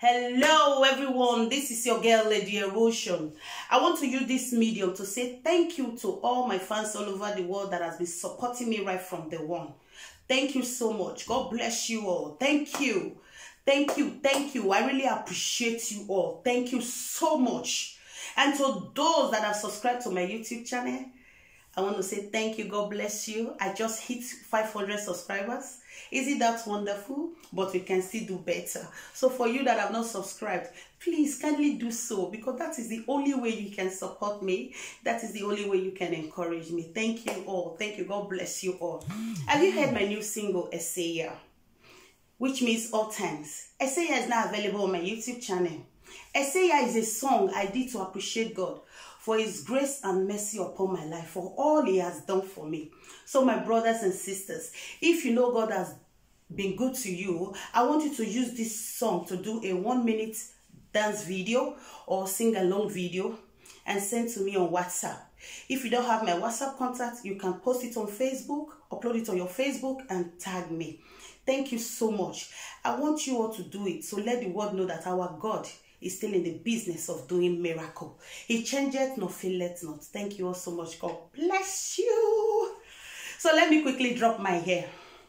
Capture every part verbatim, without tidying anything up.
Hello everyone, this is your girl Lady Erosion. I want to use this medium to say thank you to all my fans all over the world that has been supporting me right from the one. Thank you so much. God bless you all. Thank you. Thank you. Thank you. I really appreciate you all. Thank you so much. And to those that have subscribed to my YouTube channel, I want to say thank you. God bless you. I just hit five hundred subscribers. Isn't that wonderful? But we can still do better. So for you that have not subscribed, please kindly do so, because that is the only way you can support me. That is the only way you can encourage me. Thank you all. Thank you. God bless you all. Have you heard my new single, Essaya? Which means all times. Essaya is now available on my YouTube channel. Essaya is a song I did to appreciate God for his grace and mercy upon my life, for all he has done for me. So my brothers and sisters, if you know God has been good to you, I want you to use this song to do a one minute dance video or sing along video and send to me on WhatsApp. If you don't have my WhatsApp contact, you can post it on Facebook, upload it on your Facebook and tag me. Thank you so much. I want you all to do it, so let the world know that our God is still in the business of doing miracle. He changeth not, faileth not. Thank you all so much. God bless you. So let me quickly drop my hair.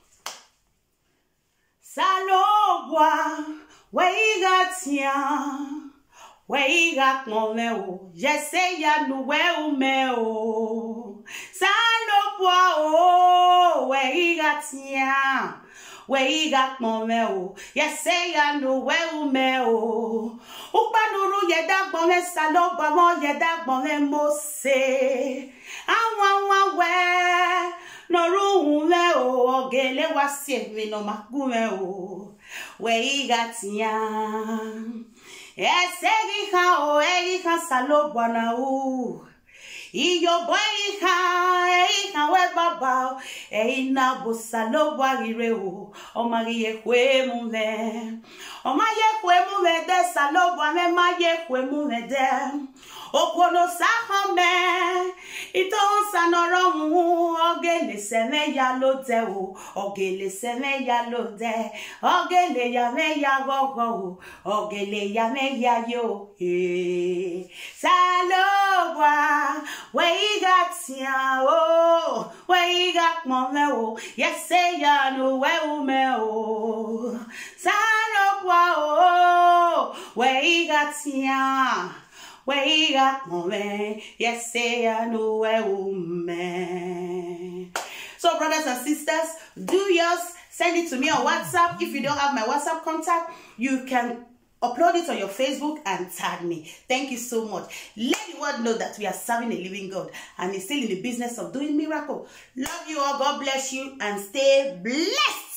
Salobwa, weigatia, weigat momeo, yeseya nuwe umeo. Salobwa, oh, weigatia. We got momeo, yes, say I know well meo. Upanuru yedak bone salo bamo yedak bone mose. Awa we no room leo, gele wasi me no macumeo. We got yan. Yes, say how, eh, salo banao. Iyo boy ha e ha we baba e na busalo wagire o o magie kwe mu le o magie kwe mu le de salo wa me magie kwe mu le de o kono sa home ito sanoro mu ogele seme ya lo de o ogele seme ya lo de ogele ya me ya go go ogele ya me ya yo e salo wa we got ya oh, we got momeo, yes say ya no we meo, sanopwa oh, we got ya, we got momeo, yes say ya no we me. So brothers and sisters, do yours. Send it to me on WhatsApp. If you don't have my WhatsApp contact, you can upload it on your Facebook and tag me. Thank you so much. Let the world know that we are serving a living God and he's still in the business of doing miracle. Love you all. God bless you and stay blessed.